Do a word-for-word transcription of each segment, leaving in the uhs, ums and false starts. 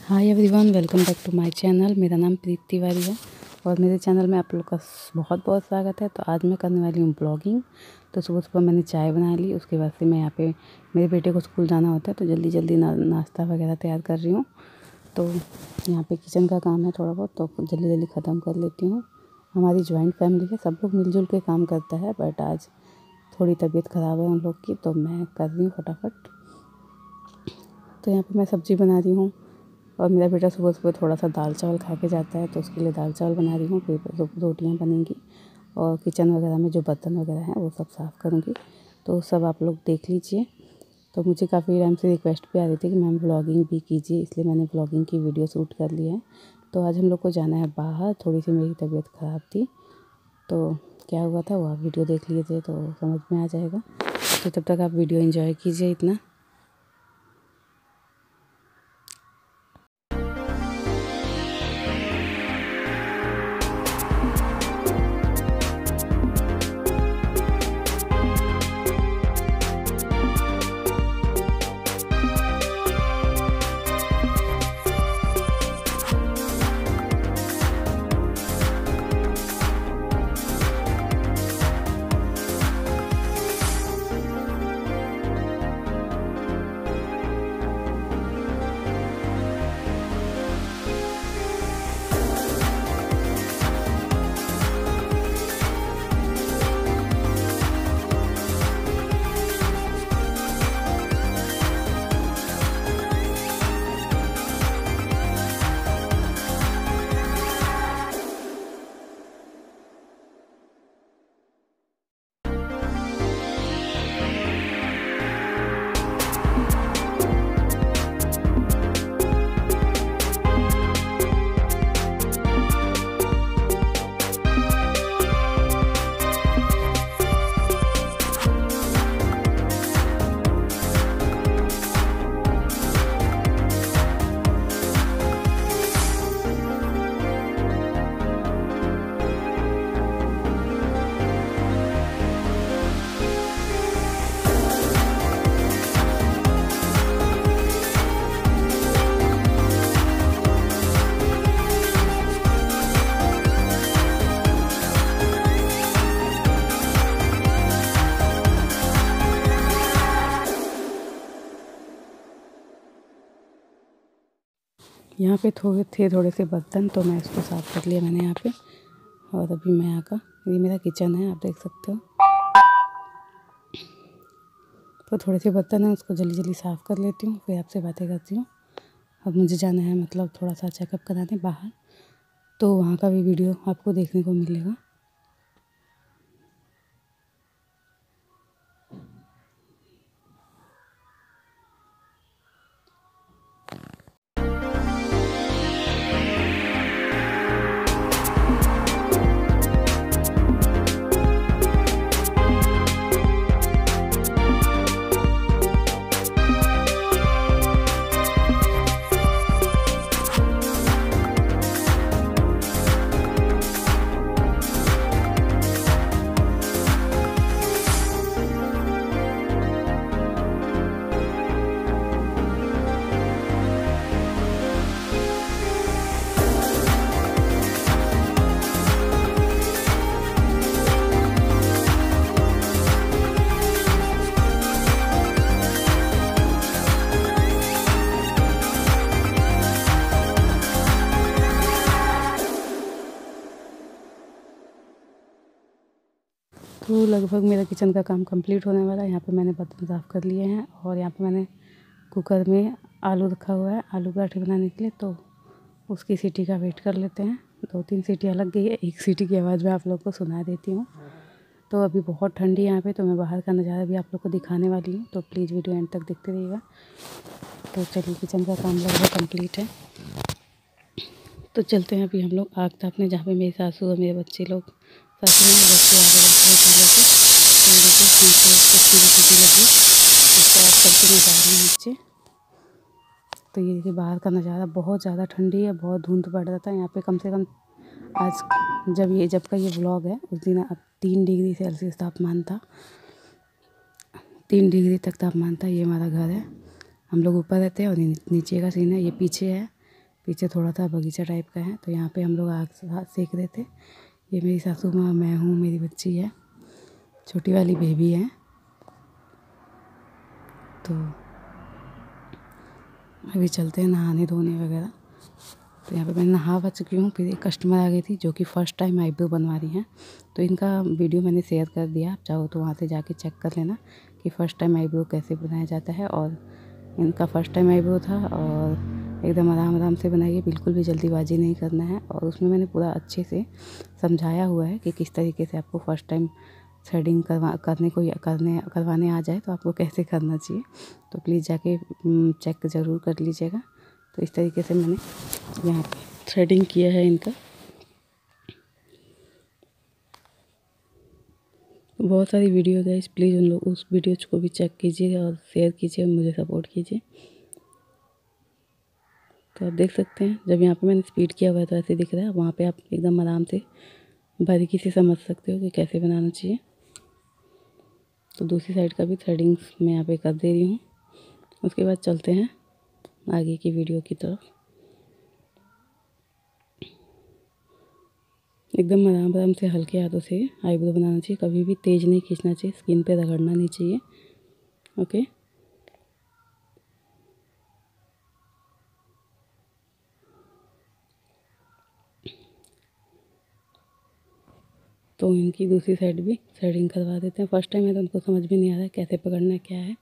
Hi everyone, welcome back to my channel. मेरा नाम प्रीति तिवारी है और मेरे चैनल में आप लोग का बहुत बहुत स्वागत है। तो आज मैं करने वाली हूँ ब्लॉगिंग। तो सुबह सुबह मैंने चाय बना ली, उसके बाद से मैं यहाँ पे मेरे बेटे को स्कूल जाना होता है तो जल्दी जल्दी ना, नाश्ता वगैरह तैयार कर रही हूँ। तो यहाँ पे किचन का काम है थोड़ा बहुत, तो जल्दी जल्दी ख़त्म कर लेती हूँ। हमारी जॉइंट फैमिली है, सब लोग मिलजुल के काम करता है, बट आज थोड़ी तबीयत ख़राब है उन लोग की, तो मैं कर रही हूँ फटाफट। तो यहाँ पे मैं सब्ज़ी बना रही हूँ और मेरा बेटा सुबह सुबह थोड़ा सा दाल चावल खा के जाता है, तो उसके लिए दाल चावल बना रही हूँ। फिर रोटियाँ बनेंगी और किचन वगैरह में जो बर्तन वगैरह हैं वो सब साफ़ करूँगी। तो सब आप लोग देख लीजिए। तो मुझे काफ़ी टाइम से रिक्वेस्ट भी आ रही थी कि मैम ब्लॉगिंग भी कीजिए, इसलिए मैंने ब्लॉगिंग की वीडियो शूट कर ली है। तो आज हम लोग को जाना है बाहर, थोड़ी सी मेरी तबीयत ख़राब थी, तो क्या हुआ था वो आप वीडियो देख लीजिए तो समझ में आ जाएगा। तो तब तक आप वीडियो एंजॉय कीजिए इतना। यहाँ पे थोड़े थे थोड़े से बर्तन, तो मैं इसको साफ़ कर लिया मैंने यहाँ पे। और अभी मैं यहाँ का, ये मेरा किचन है, आप देख सकते हो। तो थोड़े से बर्तन हैं, उसको जल्दी जल्दी साफ़ कर लेती हूँ, फिर आपसे बातें करती हूँ। अब मुझे जाना है मतलब थोड़ा सा चेकअप कराने बाहर, तो वहाँ का भी वीडियो आपको देखने को मिलेगा। तो लगभग मेरा किचन का काम कंप्लीट होने वाला है। यहाँ पे मैंने बर्तन साफ़ कर लिए हैं और यहाँ पे मैंने कुकर में आलू रखा हुआ है आलू पराठे बनाने के लिए, तो उसकी सीटी का वेट कर लेते हैं। दो तीन सीटियाँ लग गई है, एक सीटी की आवाज़ मैं आप लोग को सुना देती हूँ। तो अभी बहुत ठंडी है यहाँ पे, तो मैं बाहर का नज़ारा भी आप लोग को दिखाने वाली हूँ, तो प्लीज़ वीडियो एंड तक देखते रहिएगा। तो चलिए, किचन का काम लगभग कम्प्लीट है, तो चलते हैं अभी हम लोग आग तापने, जहाँ पे मेरी सासू और मेरे बच्चे लोग सासू में बच्चे आगे बैठे हैं पहले से। तो देखिए नीचे उसकी भी सीटी लगी, उसको ऑफ करके मैं जा रही हूँ नीचे। तो ये देखिए बाहर का नज़ारा, बहुत ज़्यादा ठंडी है, बहुत धुंध पड़ रहा था यहाँ पे। कम से कम आज जब ये जब का ये व्लॉग है उस दिन अब तीन डिग्री सेल्सियस तापमान था, तीन डिग्री तक तापमान था। ये हमारा घर है, हम लोग ऊपर रहते हैं और नीचे का सीन है। ये पीछे है, पीछे थोड़ा सा बगीचा टाइप का है। तो यहाँ पे हम लोग आग सेक रहे थे। ये मेरी सासू माँ, मैं हूँ, मेरी बच्ची है, छोटी वाली बेबी है। तो अभी चलते हैं नहाने धोने वगैरह। तो यहाँ पे मैं नहा वा चुकी हूँ। फिर एक कस्टमर आ गई थी जो कि फ़र्स्ट टाइम आईब्रो बनवा रही हैं। तो इनका वीडियो मैंने शेयर कर दिया, आप चाहो तो वहाँ से जाके चेक कर लेना कि फ़र्स्ट टाइम आईब्रो कैसे बनाया जाता है। और इनका फ़र्स्ट टाइम आईब्रो था और एकदम आराम आराम से बनाइए, बिल्कुल भी जल्दीबाजी नहीं करना है। और उसमें मैंने पूरा अच्छे से समझाया हुआ है कि किस तरीके से आपको फ़र्स्ट टाइम थ्रेडिंग करवा करने को करने करवाने आ जाए तो आपको कैसे करना चाहिए। तो प्लीज़ जाके चेक ज़रूर कर लीजिएगा। तो इस तरीके से मैंने यहाँ पे थ्रेडिंग किया है इनका। बहुत सारी वीडियो है, प्लीज़ उन लोग उस वीडियोज़ को भी चेक कीजिए और शेयर कीजिए, मुझे सपोर्ट कीजिए। तो आप देख सकते हैं जब यहाँ पे मैंने स्पीड किया हुआ है तो ऐसे दिख रहा है, वहाँ पे आप एकदम आराम से बारीकी से समझ सकते हो कि कैसे बनाना चाहिए। तो दूसरी साइड का भी थ्रेडिंग मैं यहाँ पे कर दे रही हूँ। उसके बाद चलते हैं आगे की वीडियो की तरफ। एकदम आराम आराम से हल्के हाथों से आईब्रो बनाना चाहिए, कभी भी तेज़ नहीं खींचना चाहिए, स्किन पे रगड़ना नहीं चाहिए। ओके, तो इनकी दूसरी साइड भी थ्रेडिंग करवा देते हैं। फर्स्ट टाइम है तो उनको समझ भी नहीं आ रहा है कैसे पकड़ना क्या है।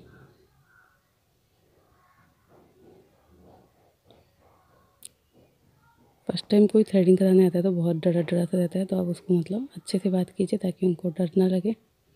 फर्स्ट टाइम कोई थ्रेडिंग कराने आता है तो बहुत डरा डरा सा रहता है, तो आप उसको मतलब अच्छे से बात कीजिए ताकि उनको डर ना लगे।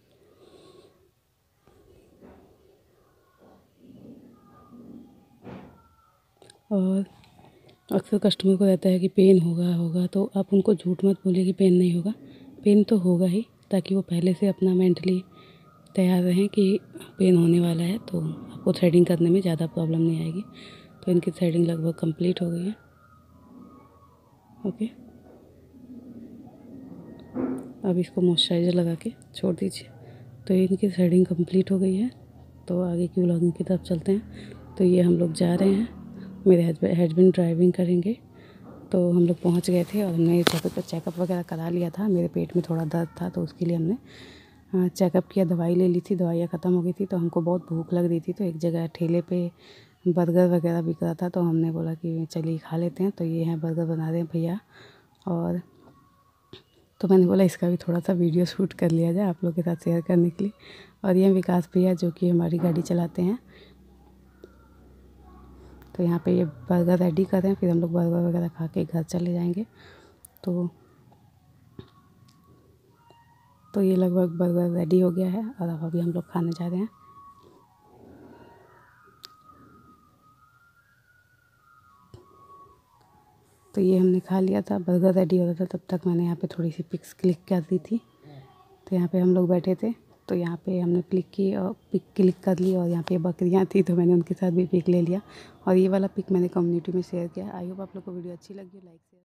और अक्सर कस्टमर को रहता है कि पेन होगा होगा तो आप उनको झूठ मत बोलिए कि पेन नहीं होगा। पेन तो होगा ही, ताकि वो पहले से अपना मेंटली तैयार रहें कि पेन होने वाला है, तो आपको थ्रेडिंग करने में ज़्यादा प्रॉब्लम नहीं आएगी। तो इनकी थ्रेडिंग लगभग कंप्लीट हो गई है। ओके, अब इसको मॉइस्चराइज़र लगा के छोड़ दीजिए। तो इनकी थ्रेडिंग कंप्लीट हो गई है। तो आगे की व्लॉगिंग की तरफ चलते हैं। तो ये हम लोग जा रहे हैं, मेरे हस्बैंड ड्राइविंग करेंगे। तो हम लोग पहुंच गए थे और हमने जगह पर चेकअप वगैरह करा लिया था। मेरे पेट में थोड़ा दर्द था तो उसके लिए हमने चेकअप किया, दवाई ले ली थी, दवाइयाँ ख़त्म हो गई थी। तो हमको बहुत भूख लग रही थी, तो एक जगह ठेले पे बर्गर वगैरह बिक रहा था, तो हमने बोला कि चलिए खा लेते हैं। तो ये हैं बर्गर बना रहे हैं भैया। और तो मैंने बोला इसका भी थोड़ा सा वीडियो शूट कर लिया जाए आप लोग के साथ शेयर करने के लिए। और ये विकास भैया जो कि हमारी गाड़ी चलाते हैं। तो यहाँ पे ये बर्गर रेडी कर रहे हैं, फिर हम लोग बर्गर वगैरह खा के घर चले जाएंगे। तो तो ये लगभग बर्गर रेडी हो गया है और अब अभी हम लोग खाने जा रहे हैं। तो ये हमने खा लिया था, बर्गर रेडी हो रहा था, तब तक मैंने यहाँ पे थोड़ी सी पिक्स क्लिक कर दी थी। तो यहाँ पे हम लोग बैठे थे, तो यहाँ पे हमने क्लिक की और पिक क्लिक कर ली। और यहाँ पे बकरियाँ थी तो मैंने उनके साथ भी पिक ले लिया। और ये वाला पिक मैंने कम्युनिटी में शेयर किया। आई होप आप लोग को वीडियो अच्छी लगी, लाइक शेयर।